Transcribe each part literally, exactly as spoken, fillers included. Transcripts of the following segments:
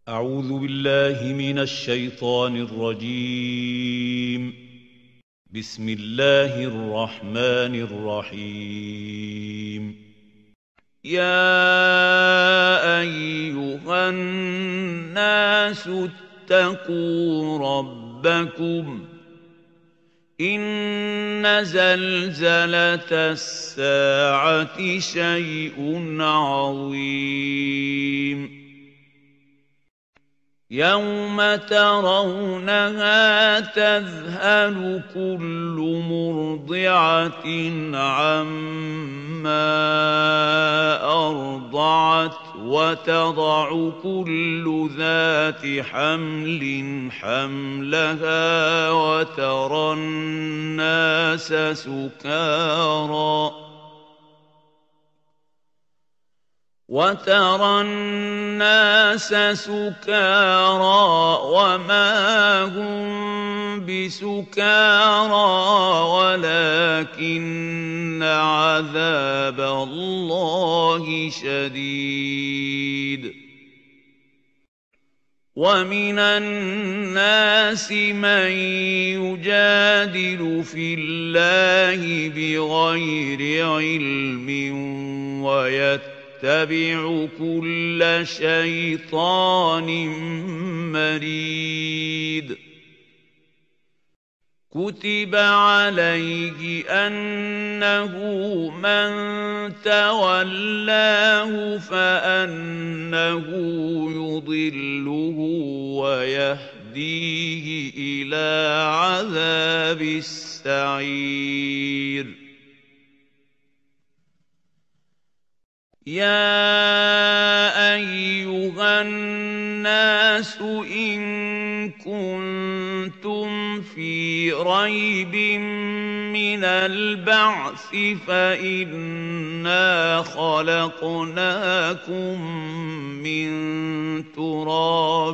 أعوذ بالله من الشيطان الرجيم. بسم الله الرحمن الرحيم. يا أيها الناس اتقوا ربكم إن زلزلة الساعة شيء عظيم يوم ترونها تذهل كل مرضعة عما أرضعت وتضع كل ذات حمل حملها وترى الناس سكارى وترى الناس سكارى وما هم بسكارى ولكن عذاب الله شديد. ومن الناس من يجادل في الله بغير علم ويتبع اتبع كل شيطان مريد. كتب عليه أنه من تولاه فأنه يضله ويهديه إلى عذاب السعير. يا أيها الناس إن كنتم في ريب من البعث فإنا خلقناكم من تراب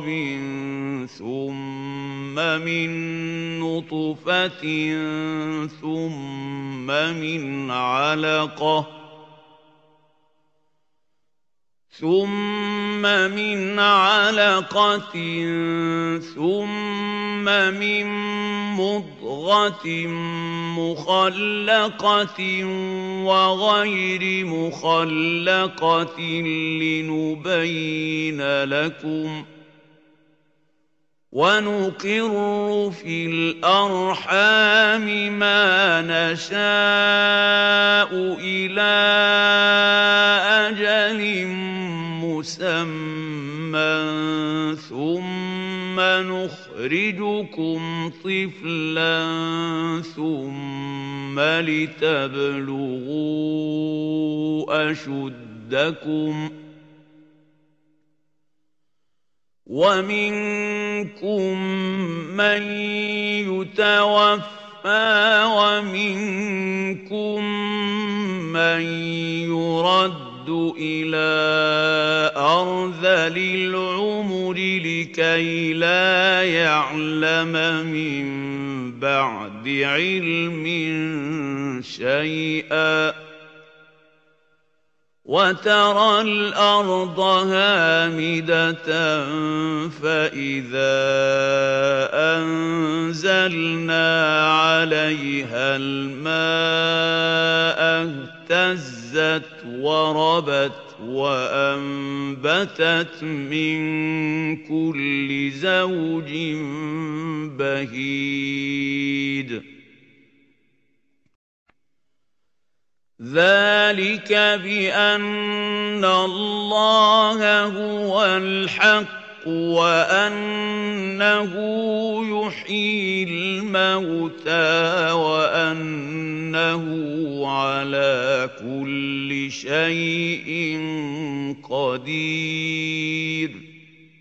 ثم من نطفة ثم من علقة ثم من علقة ثم من مضغة مخلقة وغير مخلقة لنبين لكم ونقر في الأرحام ما نشاء إلى أجل مسمى ثم نخرجكم طفلا ثم لتبلغوا أشدكم ومنكم من يتوفى ومنكم من يرد إلى أرذل العمر لكي لا يعلم من بعد علم شيئا وترى الأرض هامدة فإذا أنزلنا عليها الماء اهتزت وربت وأنبتت من كل زوج بهيج. ذلك بأن الله هو الحق وأنه يحيي الموتى وأنه على كل شيء قدير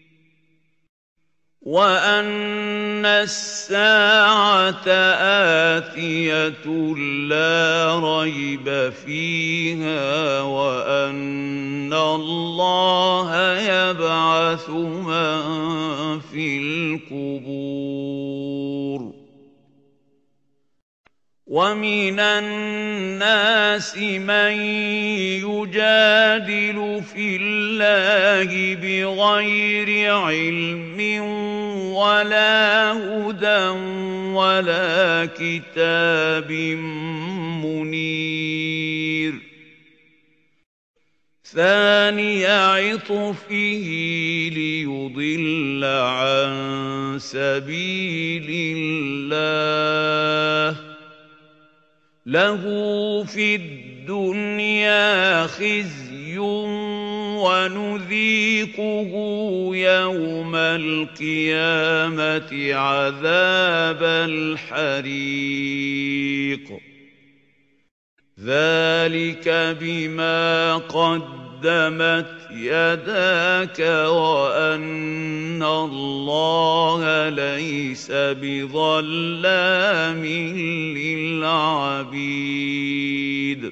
وأن الساعة آتية لا ريب فيها وأن الله يبعث من في القبور وَمِنَ النَّاسِ مَن يُجَادِلُ فِي اللَّهِ بِغَيْرِ عِلْمٍ وَلَا هُدًى وَلَا كِتَابٍ مُّنِيرٍ ثَانِيَ عِطْفِهِ لِيُضِلَّ عَن سَبِيلِ اللَّهِ لَهُ فِي الدُّنْيَا خِزْيٌ وَنُذِيقُهُ يَوْمَ الْقِيَامَةِ عَذَابَ الْحَرِيقِ ذَلِكَ بِمَا قَدَّمَتْ يَدَاكَ وَأَنَّ اللَّهَ لَيْسَ بِظَلَّامٍ لِّلْعَبِيدِ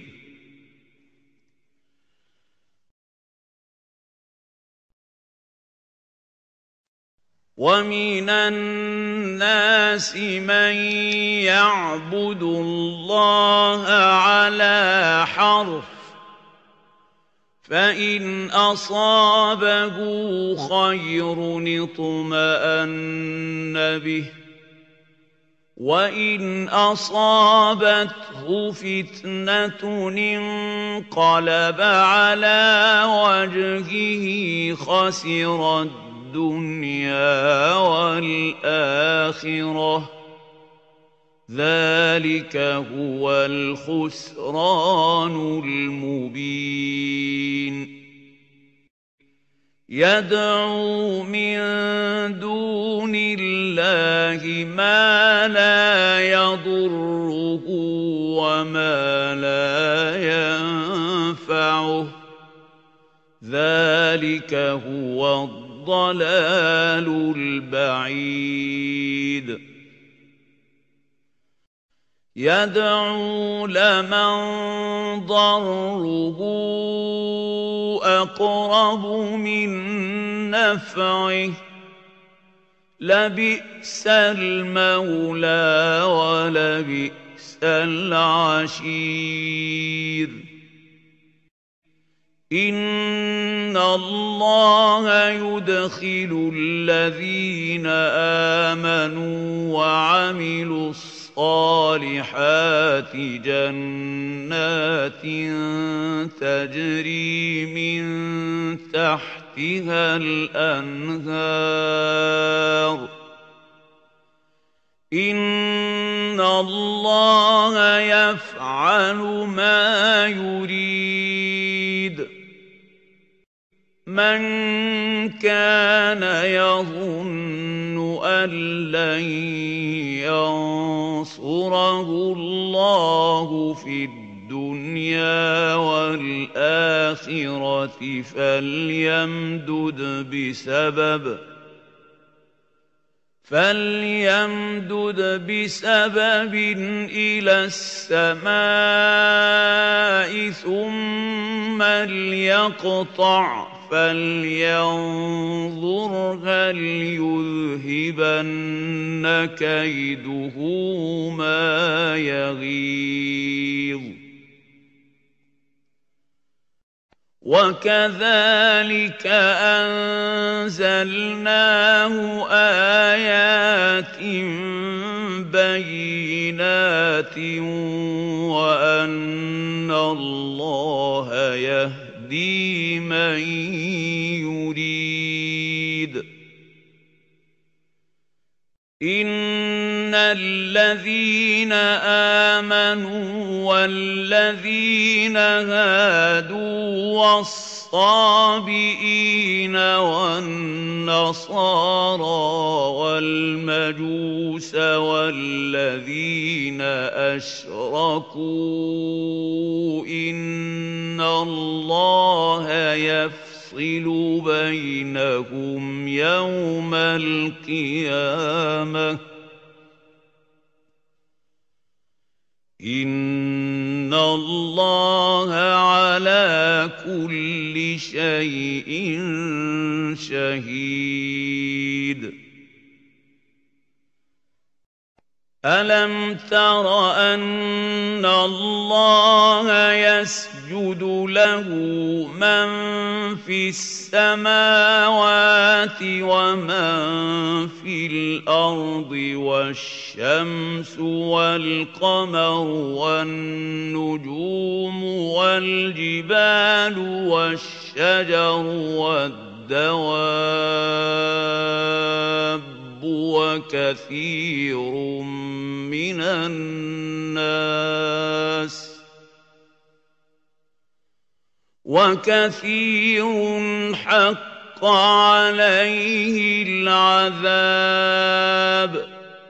وَمِنَ النَّاسِ مَن يَعْبُدُ اللَّهَ عَلَىٰ حَرْفٍ فَإِنْ أَصَابَهُ خَيْرٌ اطْمَأَنَّ بِهِ وَإِنْ أَصَابَتْهُ فِتْنَةٌ انقَلَبَ عَلَىٰ وَجْهِهِ خَسِرَ الدُّنْيَا وَالْآخِرَةَ ذَلِكَ هُوَ الْخُسْرَانُ الْمُبِينُ يَدْعُو مِن دُونِ اللَّهِ مَا لَا يَضُرُّهُ وَمَا لَا يَنفَعُهُ ذَلِكَ هُوَ الضَّلَالُ الْبَعِيدُ يَدْعُو لَمَن ضَرُّهُ أَقْرَبُ مِن نَّفْعِهِ لَبِئْسَ الْمَوْلَىٰ وَلَبِئْسَ الْعَشِيرُ إِنَّ اللَّهَ يُدْخِلُ الَّذِينَ آمَنُوا وَعَمِلُوا الصَّالِحَاتِ جَنَّاتٍ تَجْرِي مِن تَحْتِهَا الْأَنْهَارُ إِنَّ اللَّهَ يَفْعَلُ مَا يُرِيدُ مَن كَانَ يَظُنُّ أَن لَّن يَنصُرَهُ اللَّهُ فِي الدُّنْيَا وَالْآخِرَةِ فَلْيَمْدُدْ بِسَبَبٍ فَلْيَمْدُدْ بِسَبَبٍ إِلَى السَّمَاءِ ثُمَّ لْيَقْطَعْ فَلْيَنظُرْ هَلْ يُذْهِبَنَّ كَيْدُهُ مَا يَغِيظُ وَكَذَلِكَ أَنزَلْنَاهُ آيَاتٍ بَيِّنَاتٍ وَأَنَّ اللَّهَ يَهْدِي مَن يُرِيدُ إِنَّ الَّذِينَ آمَنُوا وَالَّذِينَ هَادُوا وَالصَّابِئِينَ وَالنَّصَارَىٰ وَالْمَجُوسَ وَالَّذِينَ أَشْرَكُوا إِنَّ اللَّهَ يَفْصِلُ بَيْنَهُمْ يَوْمَ الْقِيَامَةِ إِنَّ اللَّهَ عَلَىٰ كُلِّ شَيْءٍ شَهِيدٌ أَلَمْ تَرَ أَنَّ اللَّهَ يَسْجُدُ لَهُ مَن فِي السَّمَاوَاتِ وَمَن فِي الْأَرْضِ وَالشَّمْسُ وَالْقَمَرُ وَالنُّجُومُ وَالْجِبَالُ وَالشَّجَرُ وَالدَّوَابُّ وَكَثِيرٌ مِّنَ النَّاسِ وَكَثِيرٌ حَقَّ عَلَيْهِ الْعَذَابُ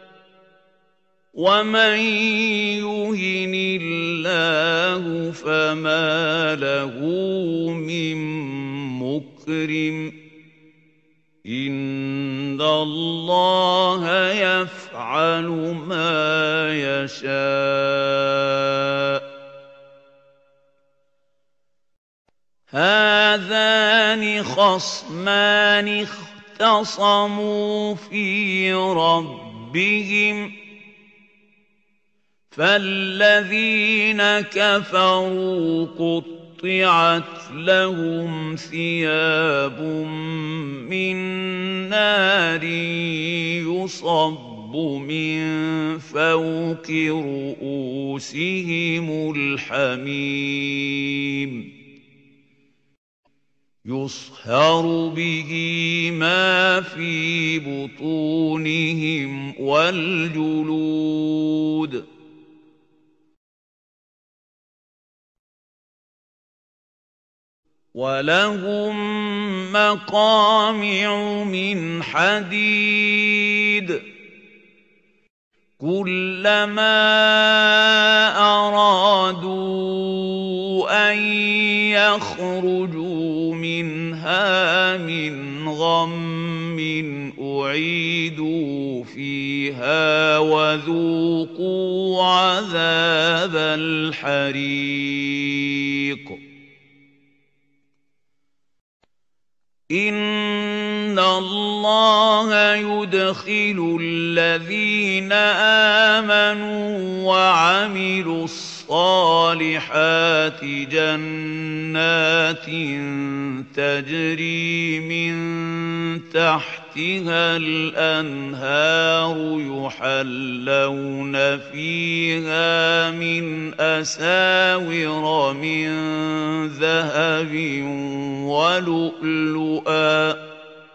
وَمَن يُهِنِ اللَّهُ فَمَا لَهُ مِن مُّكْرِمٍ إِنَّ اللَّهَ يَفْعَلُ مَا يَشَاءُ هَٰذَانِ خَصْمَانِ اخْتَصَمُوا فِي رَبِّهِمْ فَالَّذِينَ كَفَرُوا قُطِّعَتْ لَهُمْ ثِيَابٌ مِّن نَّارٍ يُصَبُّ مِن فَوْقِ رُءُوسِهِمُ الْحَمِيمُ يُصْهَرُ بِهِ مَا فِي بُطُونِهِمْ وَالْجُلُودُ وَلَهُم مَّقَامِعُ مِنْ حَدِيدٍ كُلَّمَا أَرَادُوا أَن يَخْرُجُوا مِنْهَا مِنْ غَمٍّ أُعِيدُوا فِيهَا وَذُوقُوا عَذَابَ الْحَرِيقِ إِنَّ اللَّهَ يُدْخِلُ الَّذِينَ آمَنُوا وَعَمِلُوا الصَّالِحَاتِ جَنَّاتٍ تَجْرِي مِن تَحْتِهَا الْأَنْهَارُ يُحَلَّوْنَ فِيهَا مِنْ أَسَاوِرَ مِن ذَهَبٍ وَلُؤْلُؤًا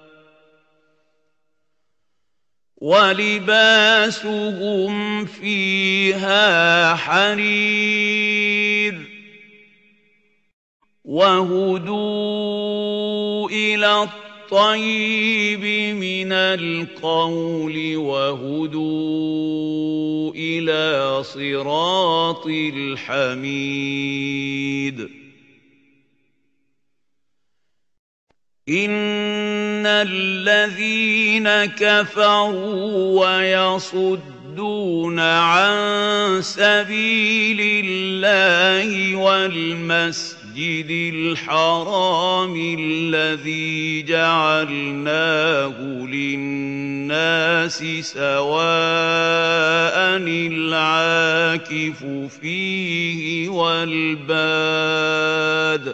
وَلِبَاسُهُمْ فِيهَا حَرِيرٌ وَهُدُوا إِلَى الطَّيِّبِ مِنَ الْقَوْلِ وَهُدُوا إِلَى صِرَاطِ الْحَمِيدِ إِنَّ الَّذِينَ كَفَرُوا وَيَصُدُّونَ عَن سَبِيلِ اللَّهِ وَالْمَسْجِدِ الْحَرَامِ الَّذِي جَعَلْنَاهُ لِلنَّاسِ سَوَاءً الْعَاكِفُ فِيهِ وَالْبَادِ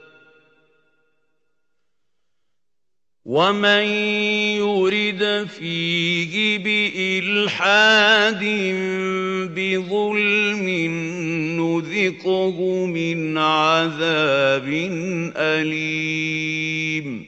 وَمَن يُرِدْ فِيهِ بِإِلْحَادٍ بِظُلْمٍ نُّذِقْهُ مِنْ عَذَابٍ أَلِيمٍ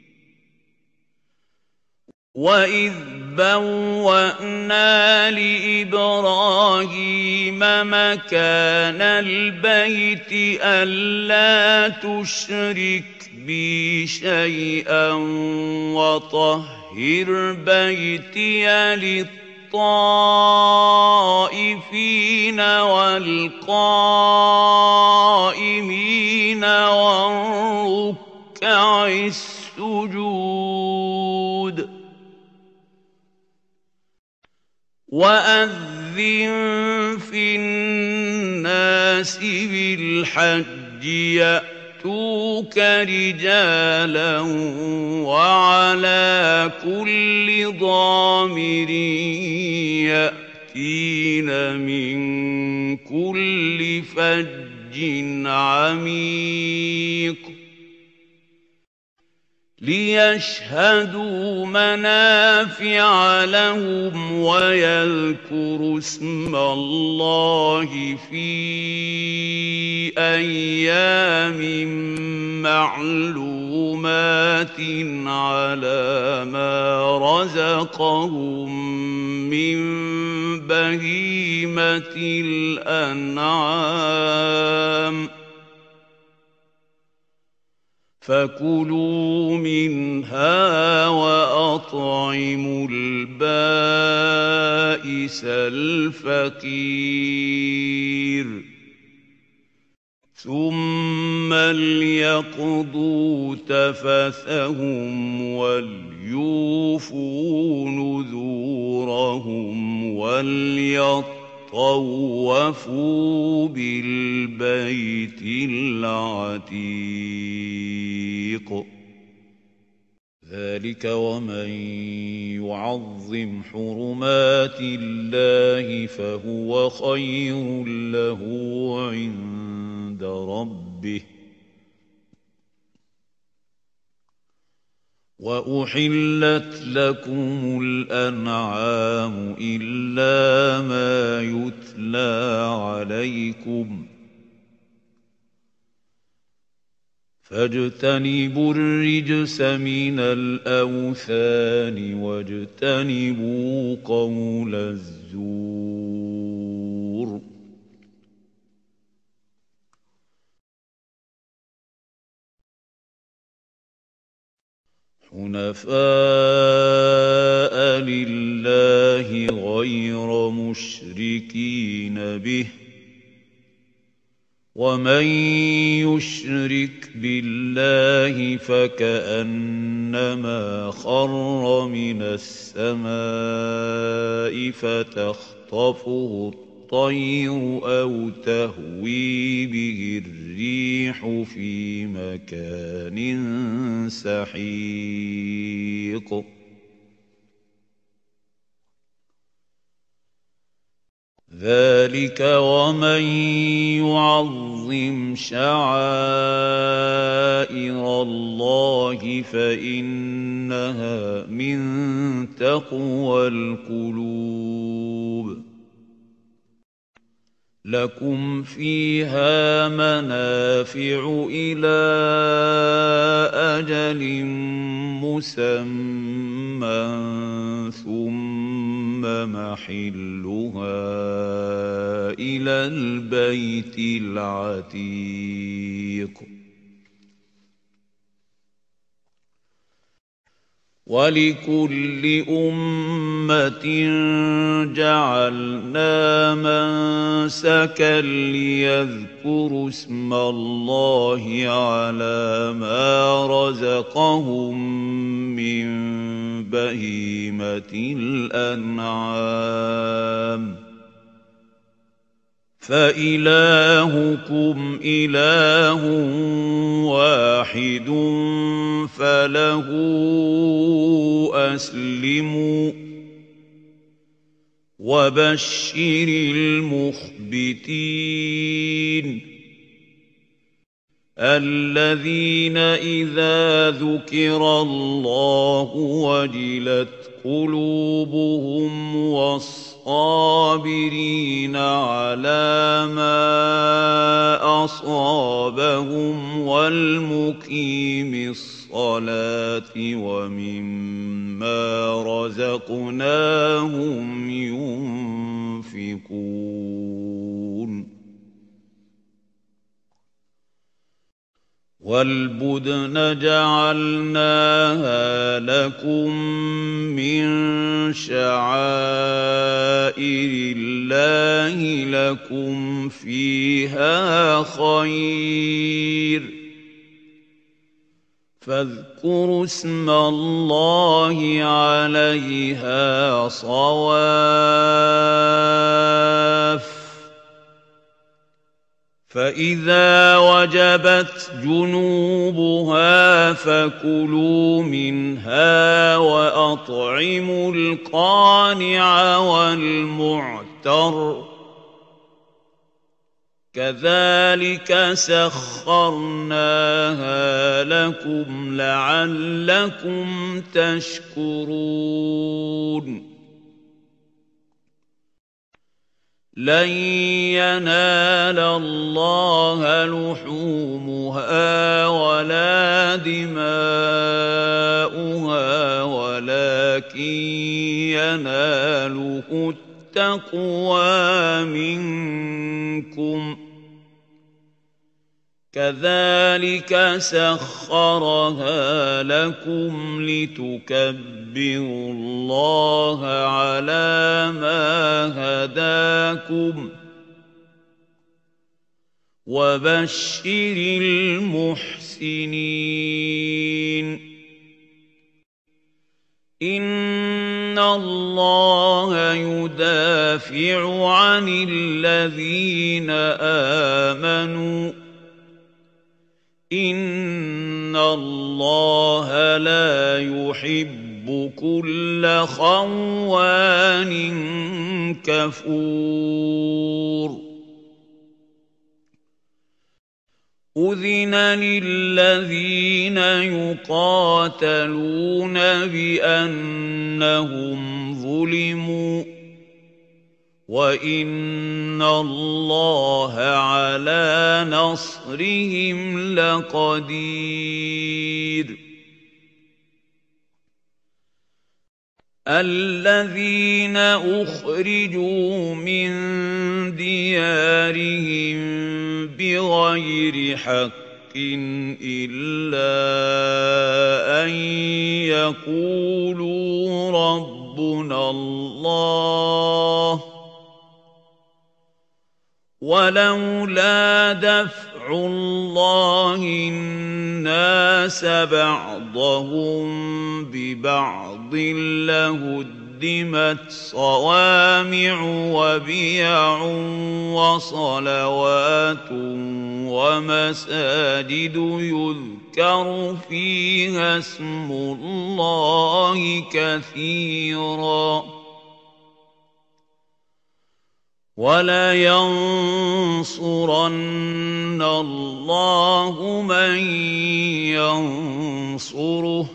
وَإِذْ بَوَّأْنَا لِإِبْرَاهِيمَ مَكَانَ الْبَيْتِ أَلَّا تُشْرِكْ بِي شَيْئًا وَطَهِّرْ بَيْتِيَ لِلطَّائِفِينَ وَالْقَائِمِينَ وَالرُّكَّعِ السُّجُودِ وَأَذِّن فِي النَّاسِ بِالْحَجِّ يَأْتُوكَ رِجَالًا وَعَلَىٰ كُلِّ ضَامِرٍ يَأْتِينَ يأتين من كل فج عميق ليشهدوا منافع لهم ويذكروا اسم الله في أيام معلومات على ما رزقهم من بهيمة الأنعام فكلوا منها وأطعموا البائس الفقير ثم ليقضوا تفثهم وليوفوا نذورهم وليطوفوا بالبيت العتيق ذلك ومن يعظم حرمات الله فهو خير له عند ربه وأحلت لكم الأنعام إلا ما يتلى عليكم فاجتنبوا الرجس من الأوثان واجتنبوا قول الزور حنفاء لله غير مشركين به ومن يشرك بالله فكأنما خر من السماء فتخطفه الطير أو تهوي به الريح في مكان سحيق ذلك ومن يعظم شعائر الله فإنها من تقوى القلوب لكم فيها منافع إلى أجل مسمى ثم محلها إلى البيت العتيق ولكل أمة جعلنا منسكا ليذكروا اسم الله على ما رزقهم من بهيمة الأنعام فإلهكم إله واحد فله أسلموا وبشر المخبتين الذين إذا ذكر الله وجلت قلوبهم والصابرين على ما أصابهم والمقيم الصلاة ومما رزقناهم ينفقون والبدن جعلناها لكم من شعائر الله لكم فيها خير فاذكروا اسم الله عليها صواف فإذا وجبت جنوبها فكلوا منها وأطعموا القانع والمعتر افتر كذلك سخرناها لكم لعلكم تشكرون لن ينال الله لحومها ولا دماؤها ولكن يناله التقوى منكم كذلك سخرها لكم لتكبروا الله على ما هداكم وبشر المحسنين إن الله يدافع عن الذين آمنوا إن الله لا يحب كل خوان كفور أذن للذين يقاتلون بأنهم ظلموا وإن الله على نصرهم لقدير الذين أخرجوا من ديارهم بغير حق إلا أن يقولوا ربنا الله ولولا دفع الله الناس بعضهم ببعض لهدمت صوامع وبيع وصلوات ومساجد يذكر فيها اسم الله كثيرا وَلَيَنصُرَنَّ اللَّهُ مَن يَنصُرُهُ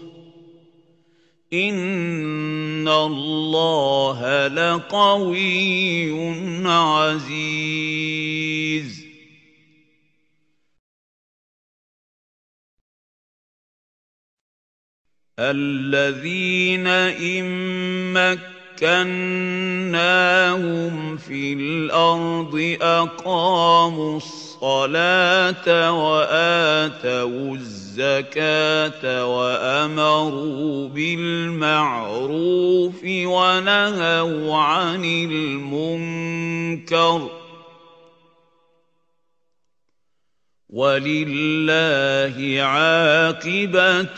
إِنَّ اللَّهَ لَقَوِيٌّ عَزِيزٌ الَّذِينَ إِن مكناهم في الأرض أقاموا الصلاة وآتوا الزكاة وأمروا بالمعروف ونهوا عن المنكر ولله عاقبة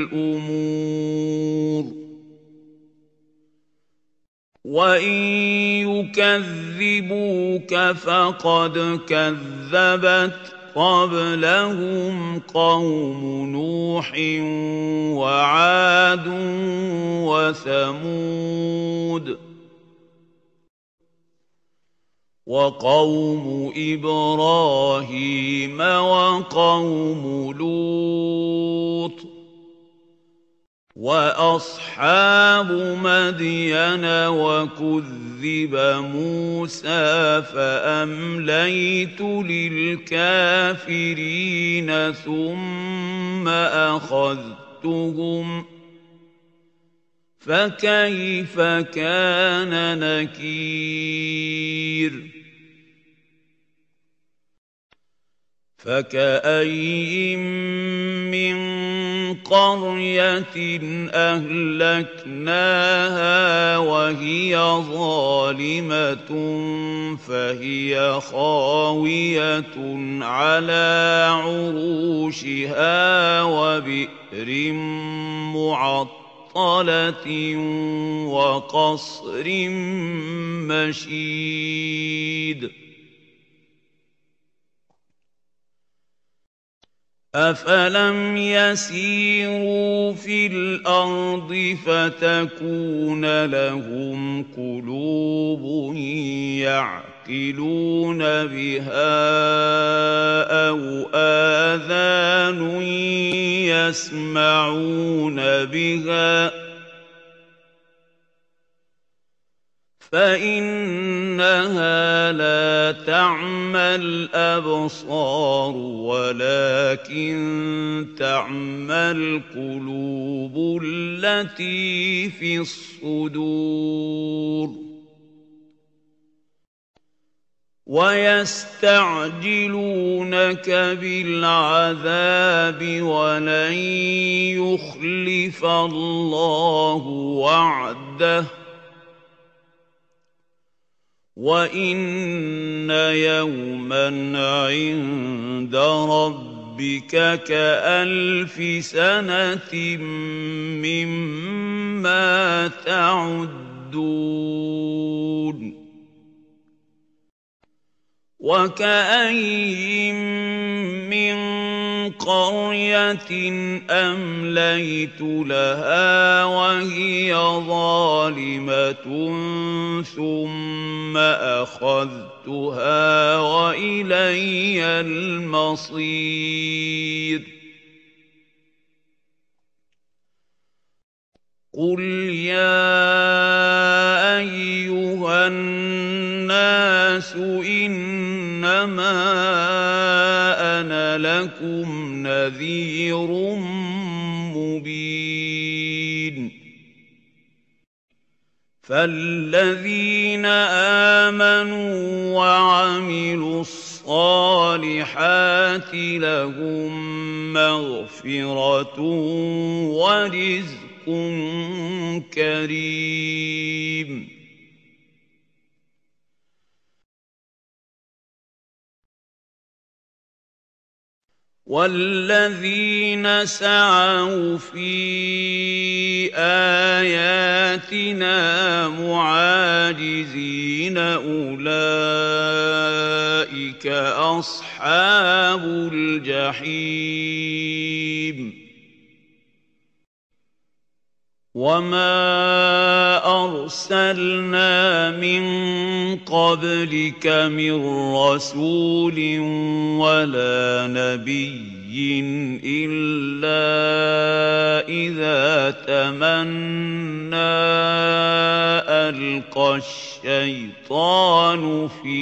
الأمور وَإِن يُكَذِّبُوكَ فَقَدْ كَذَّبَتْ قَبْلَهُمْ قَوْمُ نُوحٍ وَعَادٌ وَثَمُودُ وَقَوْمُ إِبْرَاهِيمَ وَقَوْمُ لُوطٍ وَأَصْحَابُ مَدْيَنَ وَكُذِّبَ مُوسَىٰ فَأَمْلَيْتُ لِلْكَافِرِينَ ثُمَّ أَخَذْتُهُمْ فَكَيْفَ كَانَ نَكِيرِ فَكَأَيِّن مِّن قَرْيَةٍ أَهْلَكْنَاهَا وَهِيَ ظَالِمَةٌ فَهِيَ خَاوِيَةٌ عَلَىٰ عُرُوشِهَا وَبِئْرٍ مُّعَطَّلَةٍ وَقَصْرٍ مَّشِيدٍ أفلم يسيروا في الأرض فتكون لهم قلوب يعقلون بها أو آذان يسمعون بها فإنها لا تعمى الأبصار ولكن تعمى القلوب التي في الصدور ويستعجلونك بالعذاب ولن يخلف الله وعده وَإِنَّ يَوْمًا عِندَ رَبِّكَ كَأَلْفِ سَنَةٍ مِّمَّا تَعُدُّونَ وَكَأَيِّن مِّن قَرْيَةٍ أَمْلَيْتُ لَهَا وَهِيَ ظَالِمَةٌ ثُمَّ أَخَذْتُهَا وَإِلَيَّ الْمَصِيرُ قُلْ يَا أَيُّهَا النَّاسُ إِنَّمَا أَنَا لَكُمْ نَذِيرٌ مُّبِينٌ فَالَّذِينَ آمَنُوا وَعَمِلُوا الصَّالِحَاتِ لَهُم مَّغْفِرَةٌ وَرِزْقٌ كَرِيمٌ وَالَّذِينَ سَعَوْا فِي آيَاتِنَا مُعَاجِزِينَ أُولَٰئِكَ أَصْحَابُ الْجَحِيمِ وَمَا أَرْسَلْنَا مِن قَبْلِكَ مِن رَّسُولٍ وَلَا نَبِيٍّ إِلَّا إِذَا تَمَنَّىٰ أَلْقَى الشَّيْطَانُ فِي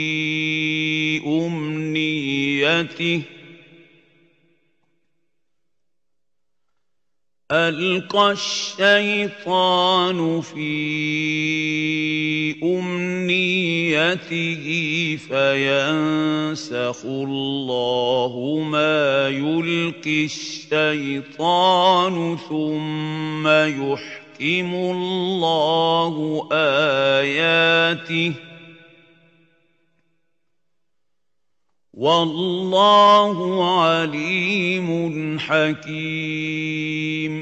أُمْنِيَّتِهِ أَلْقَى الشَّيْطَانُ فِي أُمْنِيَّتِهِ فَيَنسَخُ اللَّهُ مَا يُلْقِي الشَّيْطَانُ ثُمَّ يُحْكِمُ اللَّهُ آيَاتِهِ وَاللَّهُ عَلِيمٌ حَكِيمٌ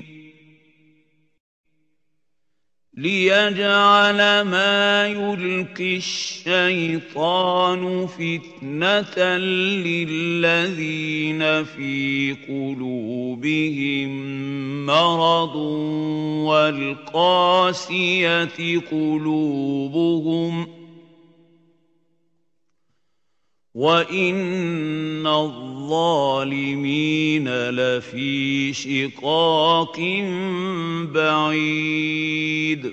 لِيَجْعَلَ مَا يُلْقِي الشَّيْطَانُ فِتْنَةً لِّلَّذِينَ فِي قُلُوبِهِم مَّرَضٌ وَالْقَاسِيَةِ قُلُوبُهُمْ وَإِنَّ الظَّالِمِينَ لَفِي شِقَاقٍ بَعِيدٍ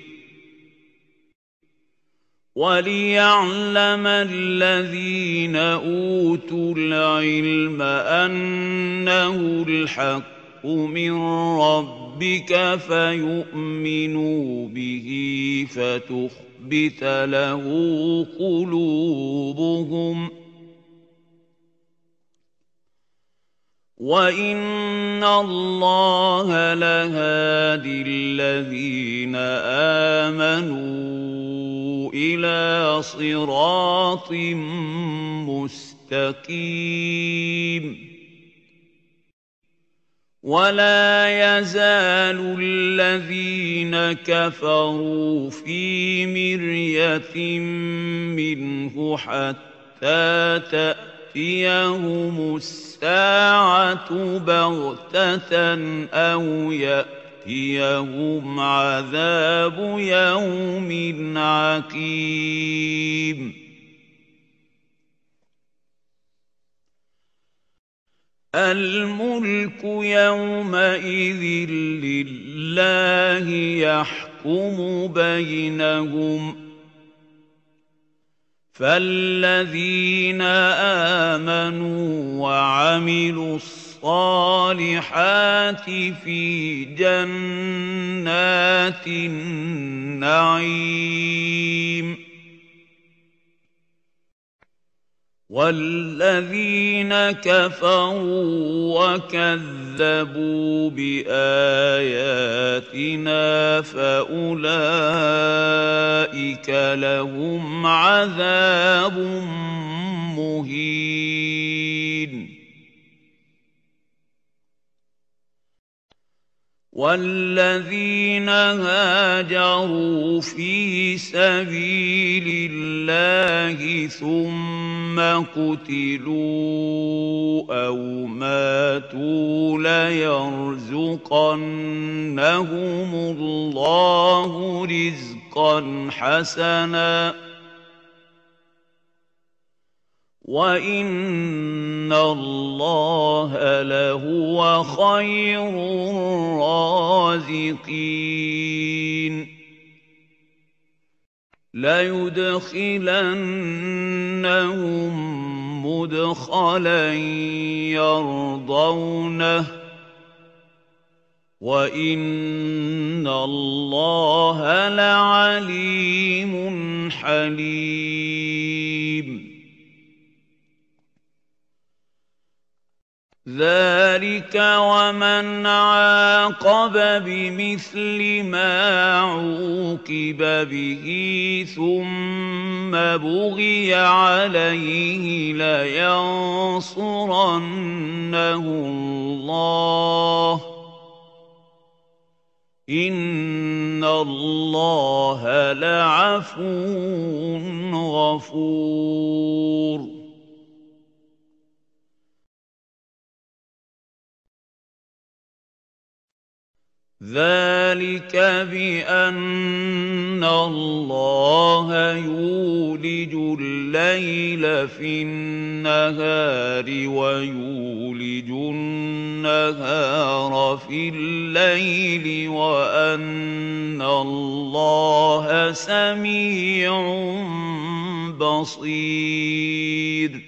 وَلِيَعْلَمَ الَّذِينَ أُوتُوا الْعِلْمَ أَنَّهُ الْحَقُّ مِن رَّبِّكَ فَيُؤْمِنُوا بِهِ فَتُخْبِتَ لَهُ قُلُوبُهُمْ وَإِنَّ اللَّهَ لَهَادِي الَّذِينَ آمَنُوا إِلَىٰ صِرَاطٍ مُّسْتَقِيمٍ وَلَا يَزَالُ الَّذِينَ كَفَرُوا فِي مِرْيَةٍ مِّنْهُ حَتَّىٰ تَأْتِيَهُمُ تأتيهم الساعة بغتة أو يأتيهم عذاب يوم عقيم الملك يومئذ لله يحكم بينهم فالذين آمنوا وعملوا الصالحات في جنات النعيم والذين كفروا وكذبوا بآياتنا فأولئك لهم عذاب مهين والذين هاجروا في سبيل الله ثم قتلوا أو ماتوا ليرزقنهم الله رزقا حسنا وَإِنَّ اللَّهَ لَهُوَ خَيْرُ الرَّازِقِينَ لَيُدْخِلَنَّهُم مُّدْخَلًا يَرْضَوْنَهُ وَإِنَّ اللَّهَ لَعَلِيمٌ حَلِيمٌ ذَلِكَ وَمَنْ عَاقَبَ بِمِثْلِ مَا عُوقِبَ بِهِ ثُمَّ بُغِيَ عَلَيْهِ لَيَنصُرَنَّهُ اللَّهُ إِنَّ اللَّهَ لَعَفُوٌّ غَفُورٌ ذَلِكَ بِأَنَّ اللَّهَ يُولِجُ اللَّيْلَ فِي النَّهَارِ وَيُولِجُ النَّهَارَ فِي اللَّيْلِ وَأَنَّ اللَّهَ سَمِيعٌ بَصِيرٌ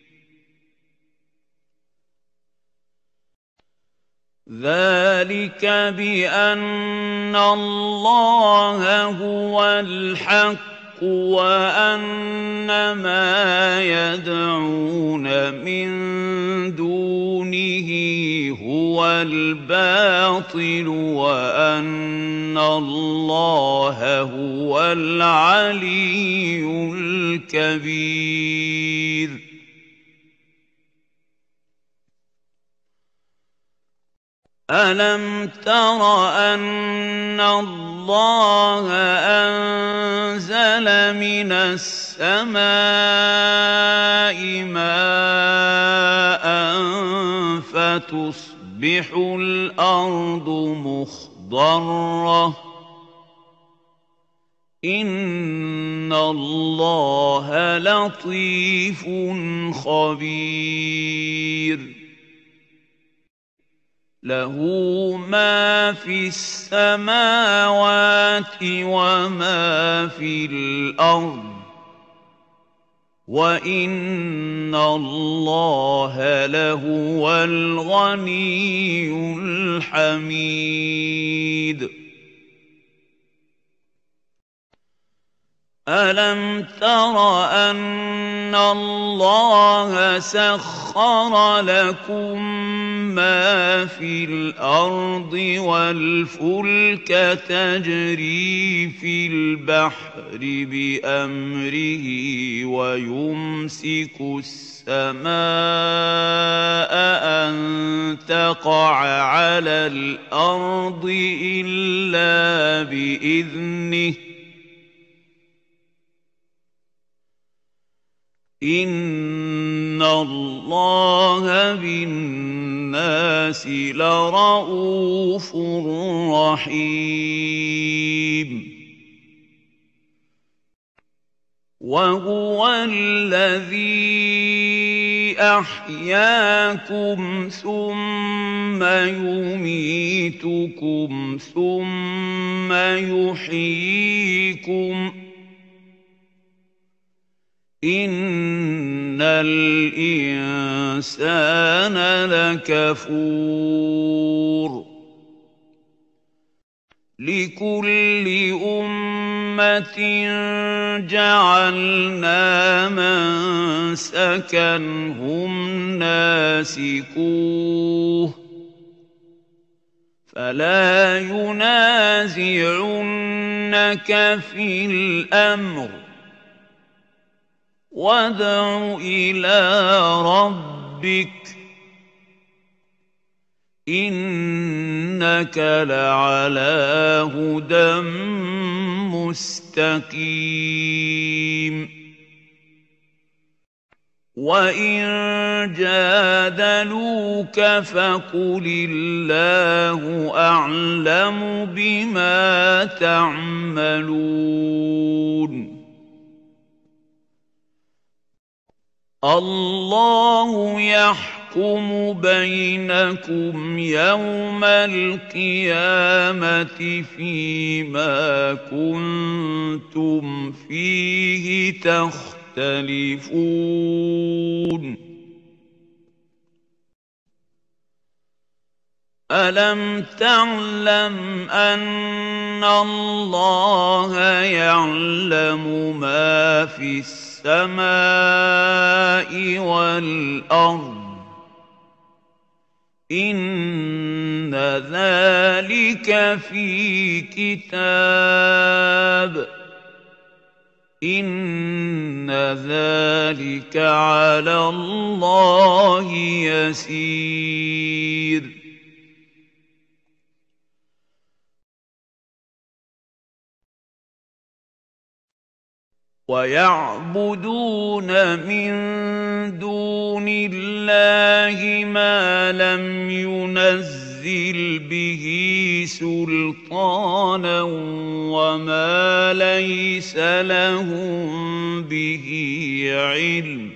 ذَلِكَ بِأَنَّ اللَّهَ هُوَ الْحَقُّ وَأَنَّ مَا يَدْعُونَ مِن دُونِهِ هُوَ الْبَاطِلُ وَأَنَّ اللَّهَ هُوَ الْعَلِيُّ الْكَبِيرُ أَلَمْ تَرَ أَنَّ اللَّهَ أَنزَلَ مِنَ السَّمَاءِ مَاءً فَتُصْبِحُ الْأَرْضُ مُخْضَرَّةً ۗ إِنَّ اللَّهَ لَطِيفٌ خَبِيرٌ لَهُ مَا فِي السَّمَاوَاتِ وَمَا فِي الْأَرْضِ وَإِنَّ اللَّهَ لَهُوَ الْغَنِيُّ الْحَمِيدُ أَلَمْ تَرَ أَنَّ اللَّهَ سَخَّرَ لَكُم مَّا فِي الْأَرْضِ وَالْفُلْكَ تَجْرِي فِي الْبَحْرِ بِأَمْرِهِ وَيُمْسِكُ السَّمَاءَ أَن تَقَعَ عَلَى الْأَرْضِ إِلَّا بِإِذْنِهِ إِنَّ إِنَّ اللَّهَ بِالنَّاسِ لَرَءُوفٌ رَحِيمٌ وَهُوَ الَّذِي أَحْيَاكُمْ ثُمَّ يُمِيتُكُمْ ثُمَّ يُحْيِيكُمْ إِنَّ الْإِنسَانَ لَكَفُورٌ لِكُلِّ أُمَّةٍ جَعَلْنَا مَنسَكًا هُمْ نَاسِكُوهُ فَلَا يُنَازِعُنَّكَ فِي الْأَمْرِ وَادْعُ إِلَىٰ رَبِّكَ إِنَّكَ لَعَلَىٰ هُدًى مُّسْتَقِيمٍ وَإِن جَادَلُوكَ فَقُلِ اللَّهُ أَعْلَمُ بِمَا تَعْمَلُونَ اللَّهُ يَحْكُمُ بَيْنَكُمْ يَوْمَ الْقِيَامَةِ فِيمَا كُنتُمْ فِيهِ تَخْتَلِفُونَ أَلَمْ تَعْلَمْ أَنَّ اللَّهَ يَعْلَمُ مَا فِي السَّمَاءِ وَالْأَرْضِ إِنَّ ذَلِكَ فِي كِتَابٍ إِنَّ ذَلِكَ عَلَى اللَّهِ يَسِيرٌ وَيَعْبُدُونَ مِن دُونِ اللَّهِ مَا لَمْ يُنَزِّلْ بِهِ سُلْطَانًا وَمَا لَيْسَ لَهُم بِهِ عِلْمٌ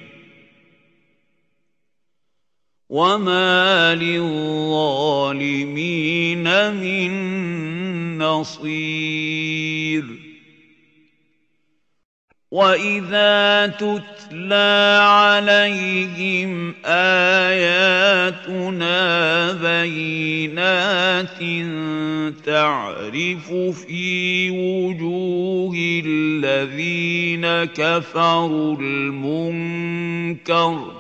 وَمَا لِلظَّالِمِينَ مِن نَّصِيرٍ وَإِذَا تُتْلَىٰ عَلَيْهِمْ آيَاتُنَا بَيِّنَاتٍ تَعْرِفُ فِي وُجُوهِ الَّذِينَ كَفَرُوا الْمُنكَرَ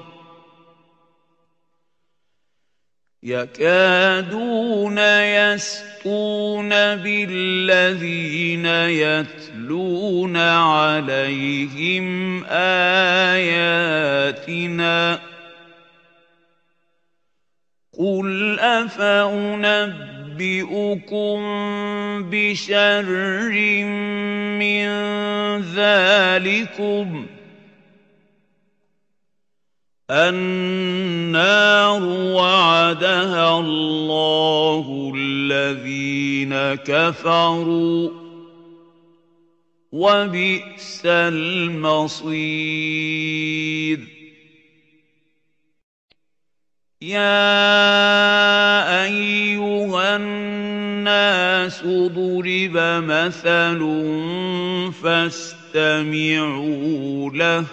يَكَادُونَ يَسْطُونَ بِالَّذِينَ يَتْلُونَ عَلَيْهِمْ آيَاتِنَا قُلْ أَفَأُنَبِّئُكُم بِشَرٍّ مِّن ذَٰلِكُمْ النَّارُ وَعَدَهَا اللَّهُ الَّذِينَ كَفَرُوا وَبِئْسَ الْمَصِيرُ يَا أَيُّهَا النَّاسُ ضُرِبَ مَثَلٌ فَاسْتَمِعُوا لَهُ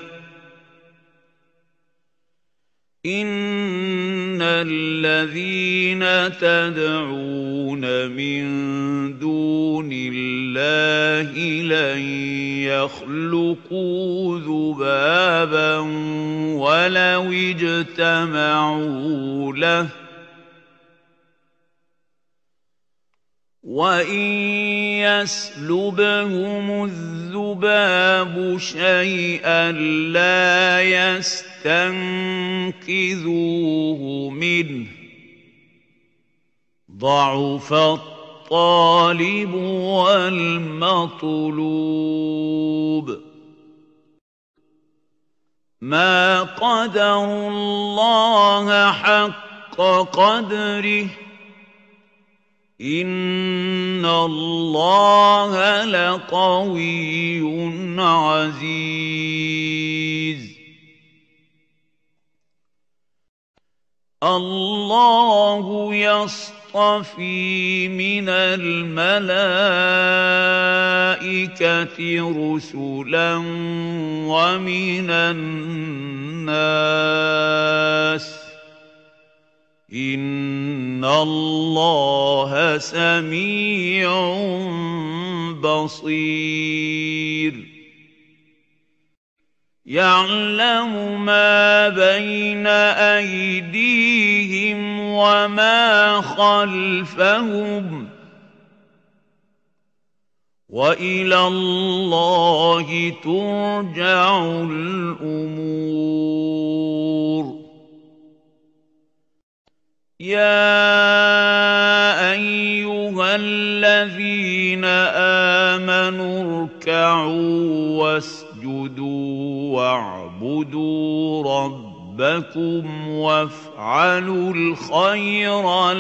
إِنَّ الَّذِينَ تَدْعُونَ مِن دُونِ اللَّهِ لَن يَخْلُقُوا ذُبَابًا وَلَوِ اجْتَمَعُوا لَهُ وَإِن يَسْلُبْهُمُ الذُّبَابُ شَيْئًا لَّا يَسْتَنقِذُوهُ مِنْهُ ضَعُفَ الطَّالِبُ وَالْمَطْلُوبُ ما قدروا الله حق قدره إن الله لقوي عزيز الله يصطفي من الملائكة رسلا ومن الناس إن الله سميع بصير يعلم ما بين أيديهم وما خلفهم وإلى الله ترجع الأمور يا أيها الذين آمنوا اركعوا واسجدوا واعبدوا ربكم وافعلوا الخير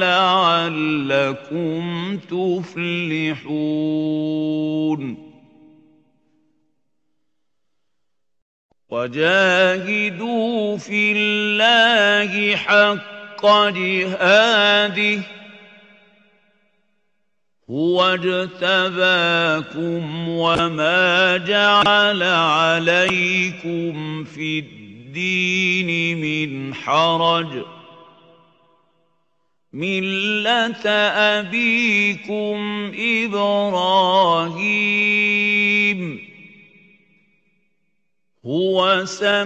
لعلكم تفلحون وجاهدوا في الله حق جهاده هو اجتباكم وما جعل عليكم في الدين من حرج ملة أبيكم إبراهيم هو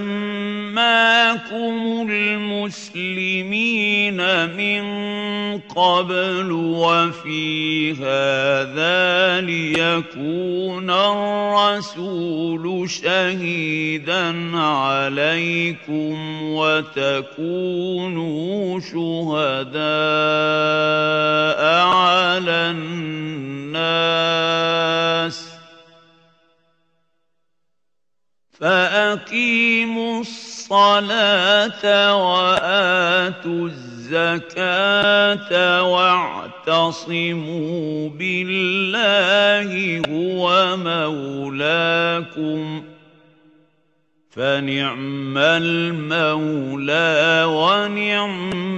سماكم المسلمين من قبل وفي هذا ليكون الرسول شهيدا عليكم وتكونوا شهداء على الناس فأقيموا الصلاة وآتوا الزكاة واعتصموا بالله هو مولاكم فنعم المولى ونعم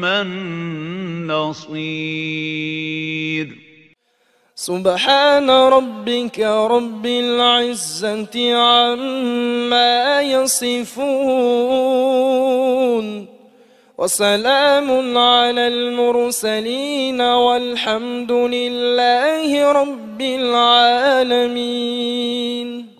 النصير سبحان ربك رب العزة عما يصفون وسلام على المرسلين والحمد لله رب العالمين.